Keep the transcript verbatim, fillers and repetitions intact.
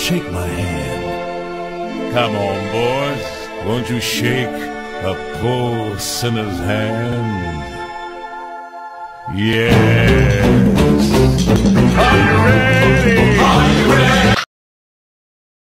shake my hand. Come on, boys, won't you shake a poor sinner's hand? Yeah.